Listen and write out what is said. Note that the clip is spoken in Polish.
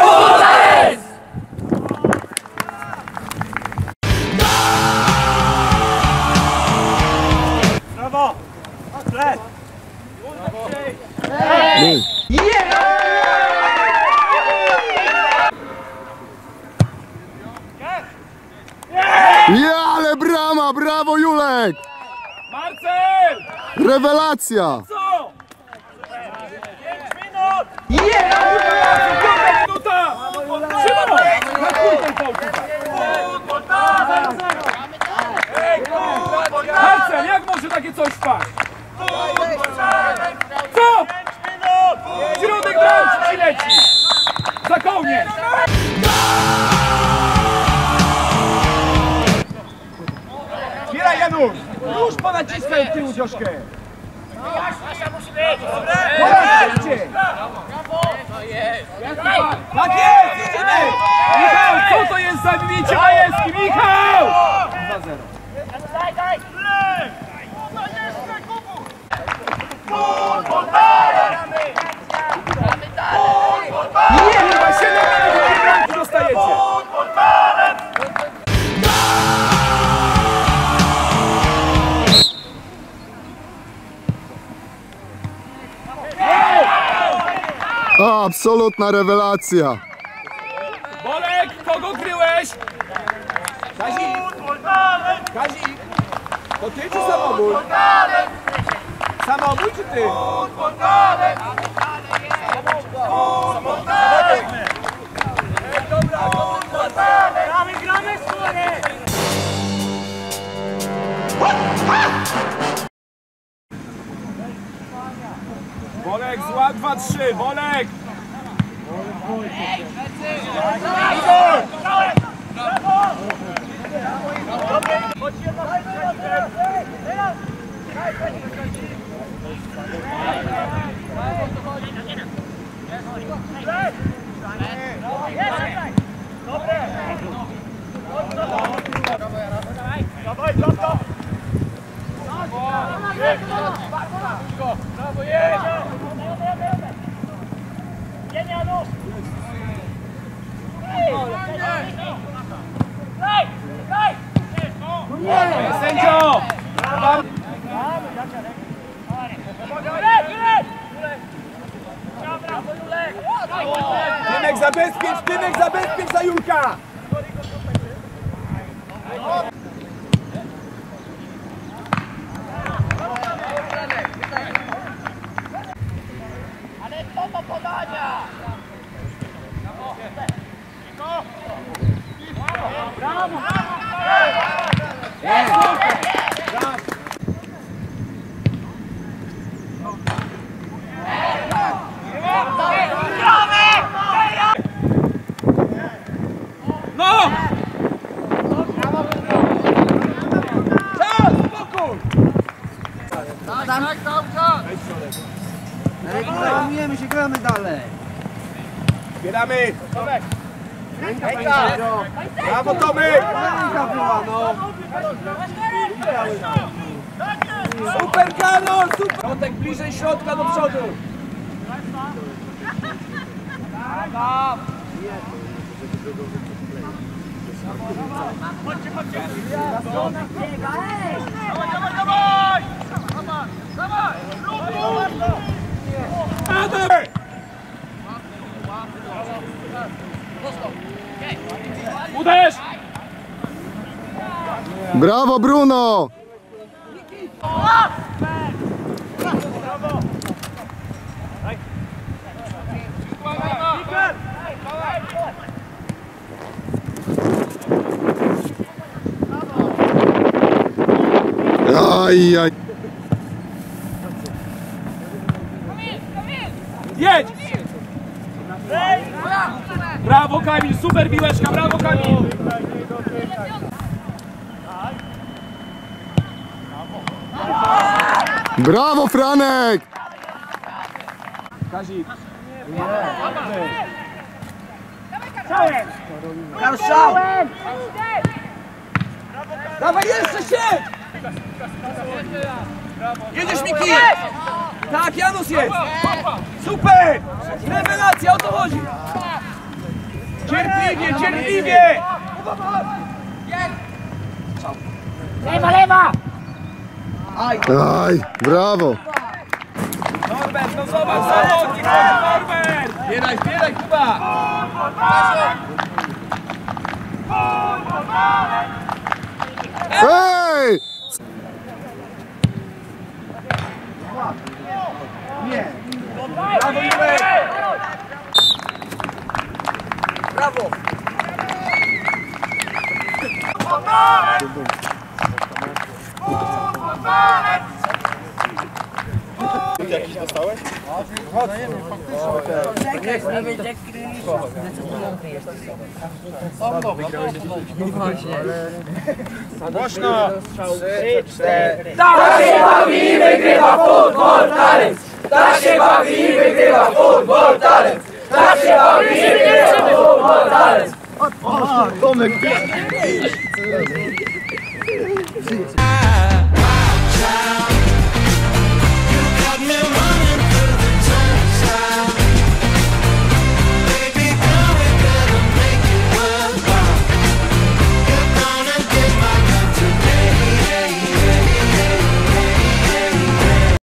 Brawo! Lec! Nie, ale brama! Brawo, Julek! Marcel! Rewelacja! Co? 5 minut! Minuta! Szybko! Na kurtę Marcel, jak może takie coś wpaść? Co? Środek bramki ci leci! Za kołnierz! Zbieraj, Janusz! Już ponaciskaj w tyłu troszkę! Ponaciskaj! Tak jest! Idziemy! Michał, co to jest za bicie Majewski? Michał! 2-0. Nie, chyba 7 minut bramki dostajecie! Absolutna rewelacja! Bolek, kogo kryłeś? Kazik! Kazik! To ty czy samobój? Samobój czy ty? Gramy skórę! Bolek, zła 2-3, Bolek! Sędzio! Tymek zabezpiecz za Julka! Ale co to podania? Brawo! No! Czas, spokój! Reklamujemy się, gramy dalej. Zbieramy! Brawo, Tomek! Super, Karol! Super! Kotek bliżej środka do przodu! Chodźcie, chodźcie! Dawaj! Dawaj! Uderz! Brawo, Bruno! Ajaj! Jedź! Brawo, Kamil! Super biłeczka! Brawo, Kamil! Brawo, Franek! Kazik! Karszałem! Dawaj, jeszcze siedź! Jedziesz, Miki! Tak, Janusz jest! Super! Rewelacja, o to chodzi! Cierpliwie, cierpliwie! Lewa, lewa! Aj, brawo. Norbert, no zobacz, zawodnik, Norbert! Zbieraj, zbieraj, Kuba! Hej! Brawo, Jurek! Brawo! Głośno! 3, 4. Tak się bawi, wygrywa futbol, talent! Tak się bawi,